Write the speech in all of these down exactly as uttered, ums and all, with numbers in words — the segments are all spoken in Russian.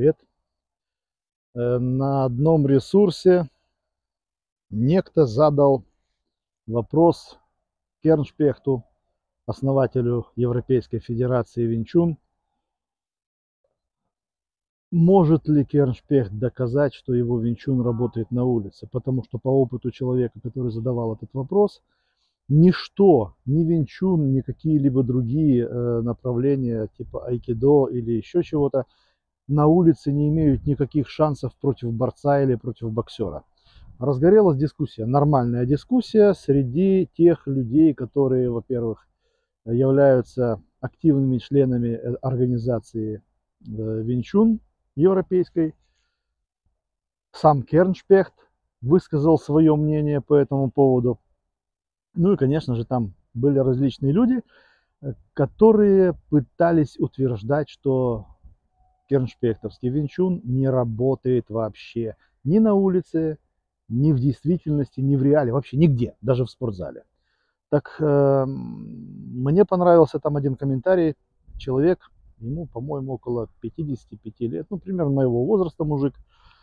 привет. Э, На одном ресурсе некто задал вопрос Керншпехту, основателю Европейской Федерации Винчун, может ли Керншпехт доказать, что его Винчун работает на улице, потому что по опыту человека, который задавал этот вопрос, ничто, ни Винчун, ни какие-либо другие э, направления типа айкидо или еще чего-то на улице не имеют никаких шансов против борца или против боксера. Разгорелась дискуссия, нормальная дискуссия среди тех людей, которые, во-первых, являются активными членами э, организации э, Винчун европейской. Сам Керншпехт высказал свое мнение по этому поводу. Ну и, конечно же, там были различные люди, э, которые пытались утверждать, что керншпехтовский Винчун не работает вообще ни на улице, ни в действительности, ни в реале, вообще нигде, даже в спортзале. Так э, мне понравился там один комментарий. Человек, ему, по-моему, около пятидесяти пяти лет, ну, примерно моего возраста мужик.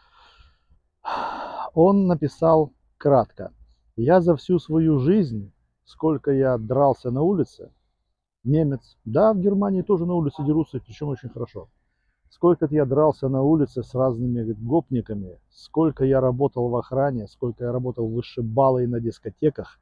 Он написал кратко: я за всю свою жизнь, сколько я дрался на улице, немец, да, в Германии тоже на улице дерутся, причем очень хорошо. Сколько я дрался на улице с разными говорит, гопниками, сколько я работал в охране, сколько я работал в вышибалы и на дискотеках,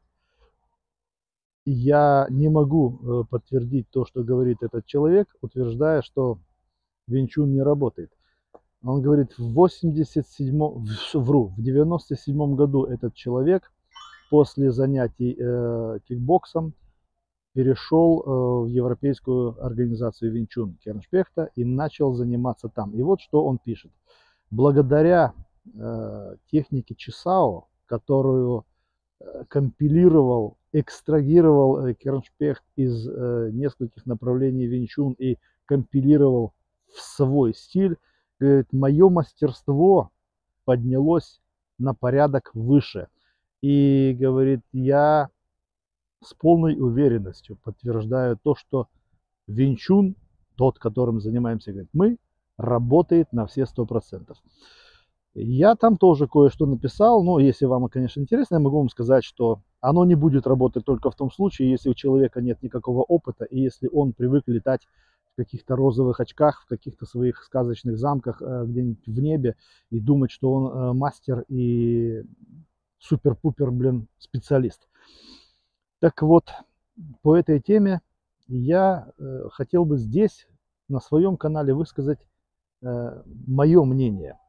я не могу э, подтвердить то, что говорит этот человек, утверждая, что Винчун не работает. Он говорит, в восемьдесят седьмом, вру, в девяносто седьмом году этот человек после занятий э, кикбоксом перешел э, в европейскую организацию Винчун Керншпехта и начал заниматься там. И вот что он пишет. Благодаря э, технике Чесао, которую э, компилировал, экстрагировал э, Керншпехт из э, нескольких направлений Винчун и компилировал в свой стиль, говорит, мое мастерство поднялось на порядок выше. И говорит, я с полной уверенностью подтверждаю то, что Винчун, тот, которым занимаемся, говорит, мы, работает на все сто процентов. Я там тоже кое-что написал, но если вам, конечно, интересно, я могу вам сказать, что оно не будет работать только в том случае, если у человека нет никакого опыта, и если он привык летать в каких-то розовых очках, в каких-то своих сказочных замках э, где-нибудь в небе и думать, что он э, мастер и супер-пупер, блин, специалист. Так вот, по этой теме я э, хотел бы здесь, на своем канале, высказать э, мое мнение.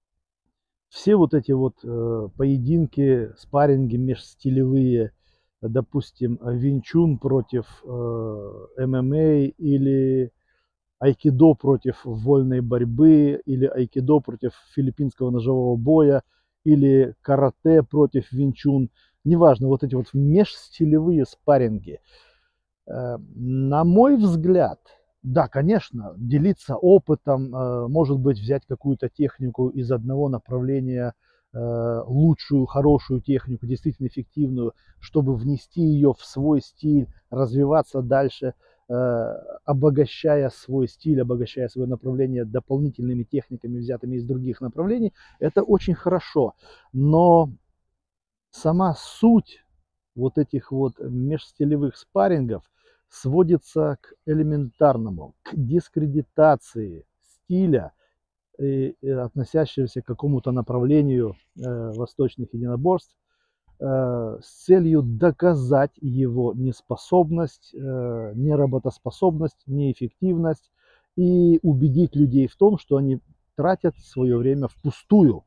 Все вот эти вот э, поединки, спарринги межстилевые, допустим, Винчун против э, эм эм а или айкидо против вольной борьбы, или айкидо против филиппинского ножевого боя, или карате против Винчун, неважно, вот эти вот межстилевые спарринги. Э, на мой взгляд, да, конечно, делиться опытом, э, может быть, взять какую-то технику из одного направления, э, лучшую, хорошую технику, действительно эффективную, чтобы внести ее в свой стиль, развиваться дальше, э, обогащая свой стиль, обогащая свое направление дополнительными техниками, взятыми из других направлений, это очень хорошо. Но сама суть вот этих вот межстилевых спаррингов сводится к элементарному, к дискредитации стиля, э, э, относящегося к какому-то направлению э, восточных единоборств, э, с целью доказать его неспособность, э, неработоспособность, неэффективность и убедить людей в том, что они тратят свое время впустую.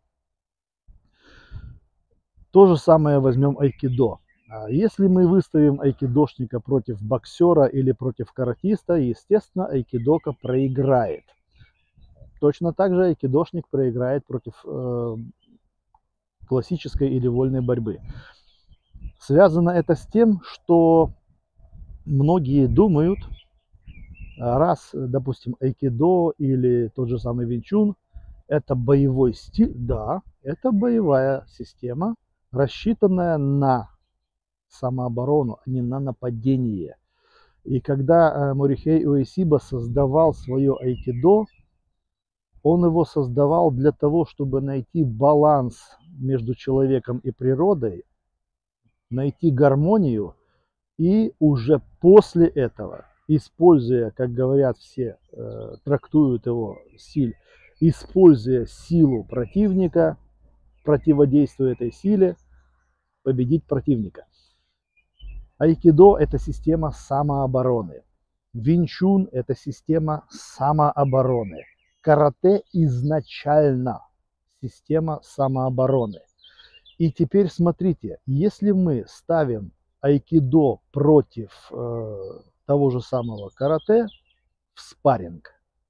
То же самое возьмем айкидо. Если мы выставим айкидошника против боксера или против каратиста, естественно, айкидока проиграет. Точно так же айкидошник проиграет против э, классической или вольной борьбы. Связано это с тем, что многие думают, раз, допустим, айкидо или тот же самый Винчун, это боевой стиль, да, это боевая система, рассчитанная на самооборону, а не на нападение. И когда э, Морихей Уэйсиба создавал свое айкидо, Он его создавал для того, чтобы найти баланс между человеком и природой, найти гармонию, и уже после этого, используя, как говорят все, э, трактуют его стиль, используя силу противника, противодействуя этой силе, победить противника. Айкидо – это система самообороны. Винчун – это система самообороны. Карате изначально система самообороны. И теперь смотрите, если мы ставим айкидо против э, того же самого карате в спарринг,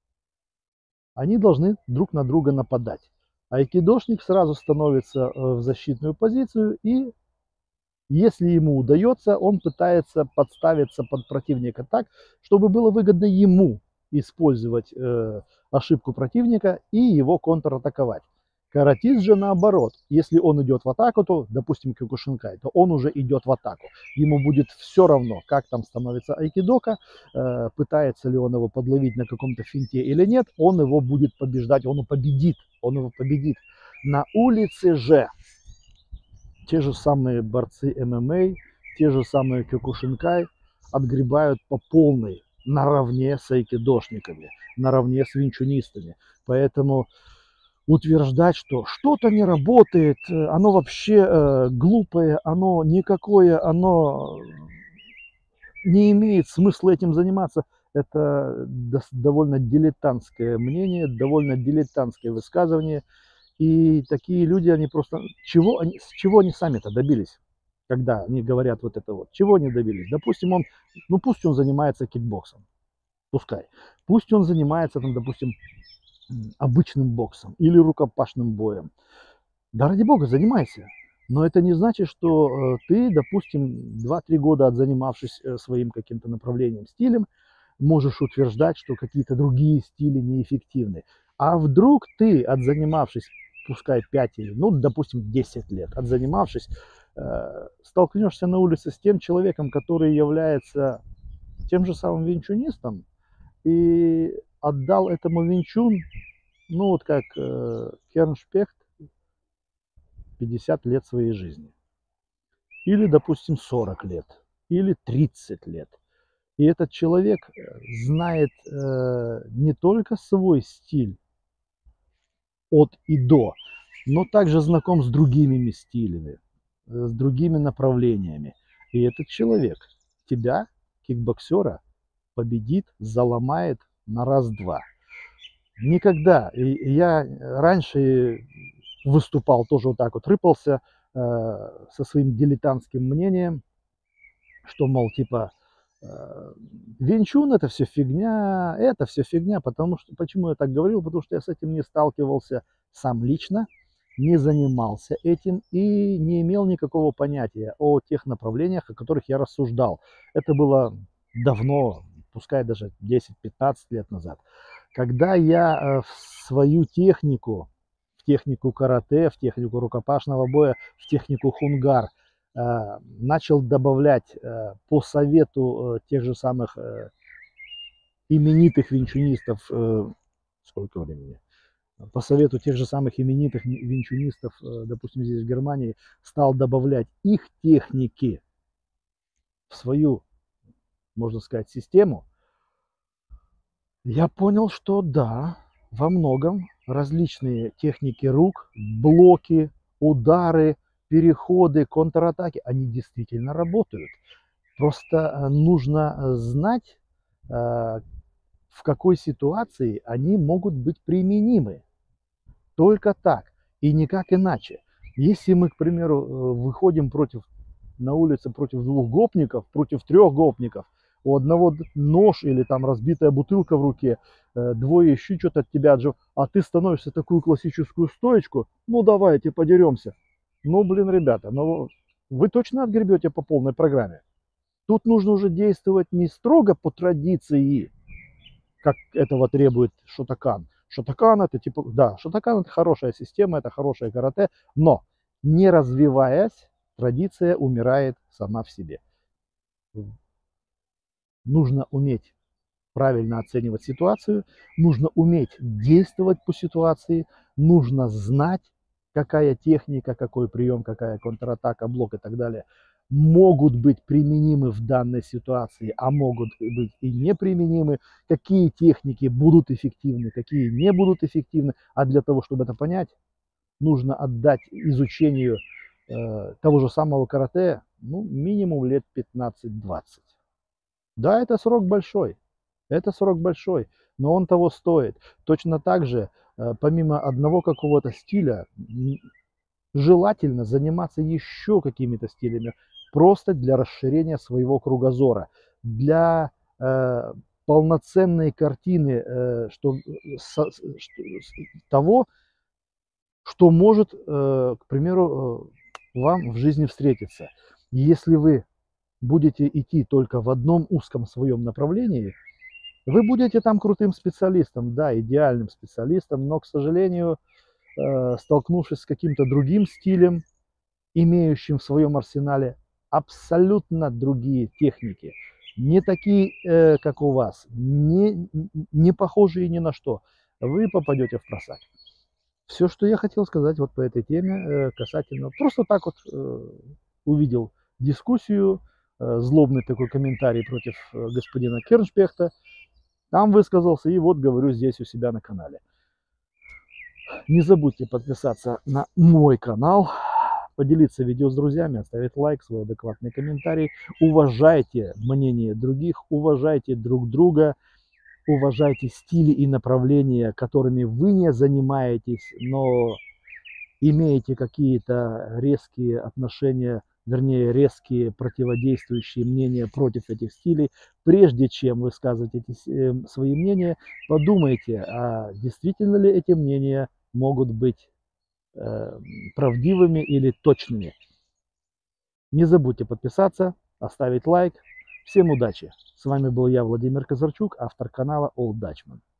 они должны друг на друга нападать. Айкидошник сразу становится в защитную позицию, и если ему удается, он пытается подставиться под противника так, чтобы было выгодно ему использовать э, ошибку противника и его контратаковать. Каратист же наоборот, если он идет в атаку, то, допустим, Кёкушинкай, то он уже идет в атаку. Ему будет все равно, как там становится айкидока, э, пытается ли он его подловить на каком-то финте или нет, он его будет побеждать, он его победит, он его победит. На улице же те же самые борцы эм эм а, те же самые Кёкушинкай отгребают по полной, наравне с айкидошниками, наравне с винчунистами. Поэтому утверждать, что что-то не работает, оно вообще э, глупое, оно никакое, оно не имеет смысла этим заниматься, это довольно дилетантское мнение, довольно дилетантское высказывание. И такие люди, они просто... Чего они, с чего они сами-то добились, когда они говорят вот это вот? Чего они добились? Допустим, он... Ну, пусть он занимается кикбоксом. Пускай. Пусть он занимается, там, допустим, обычным боксом или рукопашным боем. Да ради бога, занимайся. Но это не значит, что э, ты, допустим, два-три года отзанимавшись э, своим каким-то направлением, стилем, можешь утверждать, что какие-то другие стили неэффективны. А вдруг ты, отзанимавшись, пускай пять или, ну, допустим, десять лет, отзанимавшись, э, столкнешься на улице с тем человеком, который является тем же самым винчунистом, и отдал этому винчун, ну, вот как э, Керншпехт, пятьдесят лет своей жизни. Или, допустим, сорок лет. Или тридцать лет. И этот человек знает э, не только свой стиль от и до, но также знаком с другими стилями, с другими направлениями. И этот человек тебя, кикбоксера, победит, заломает на раз-два. Никогда. И я раньше выступал тоже вот так вот, рыпался э, со своим дилетантским мнением, что, мол, типа, э, винчун это все фигня, это все фигня, потому что, почему я так говорил, потому что я с этим не сталкивался сам лично, не занимался этим и не имел никакого понятия о тех направлениях, о которых я рассуждал. Это было давно, пускай даже десять-пятнадцать лет назад. Когда я э, в свою технику, в технику карате, в технику рукопашного боя, в технику хунгар э, начал добавлять э, по совету э, тех же самых э, именитых винчунистов, э, сколько времени? По совету тех же самых именитых винчунистов, э, допустим, здесь в Германии, стал добавлять их техники в свою, можно сказать, систему, я понял, что да, во многом различные техники рук, блоки, удары, переходы, контратаки, они действительно работают. Просто нужно знать, в какой ситуации они могут быть применимы. Только так и никак иначе. Если мы, к примеру, выходим против, на улице против двух гопников, против трех гопников, у одного нож или там разбитая бутылка в руке, двое еще что-то от тебя отжив, а ты становишься такую классическую стоечку, ну давайте подеремся. Ну блин, ребята, ну вы точно отгребете по полной программе. Тут нужно уже действовать не строго по традиции, как этого требует Шотокан. Шотокан это типа, да, Шотокан это хорошая система, это хорошее карате, но не развиваясь, традиция умирает сама в себе. Нужно уметь правильно оценивать ситуацию, нужно уметь действовать по ситуации, нужно знать, какая техника, какой прием, какая контратака, блок и так далее могут быть применимы в данной ситуации, а могут быть и неприменимы, какие техники будут эффективны, какие не будут эффективны. А для того, чтобы это понять, нужно отдать изучению э, того же самого карате, ну, минимум лет пятнадцать-двадцать. Да, это срок большой, это срок большой, но он того стоит. Точно так же, э, помимо одного какого-то стиля, желательно заниматься еще какими-то стилями, просто для расширения своего кругозора, для э, полноценной картины э, что, со, что, того, что может, э, к примеру, э, вам в жизни встретиться. Если вы будете идти только в одном узком своем направлении, вы будете там крутым специалистом, да, идеальным специалистом, но, к сожалению, э, столкнувшись с каким-то другим стилем, имеющим в своем арсенале абсолютно другие техники, не такие, э, как у вас, не, не похожие ни на что, вы попадете в просак. Все, что я хотел сказать вот по этой теме э, касательно, просто так вот э, увидел дискуссию, э, злобный такой комментарий против э, господина Керншпехта, там высказался и вот говорю здесь у себя на канале. Не забудьте подписаться на мой канал, поделиться видео с друзьями, оставить лайк, свой адекватный комментарий. Уважайте мнение других, уважайте друг друга, уважайте стили и направления, которыми вы не занимаетесь, но имеете какие-то резкие отношения, вернее резкие противодействующие мнения против этих стилей. Прежде чем высказывать эти свои мнения, подумайте, а действительно ли эти мнения могут быть э, правдивыми или точными. Не забудьте подписаться, оставить лайк. Всем удачи! С вами был я, Владимир Казарчук, автор канала Old Dutchman.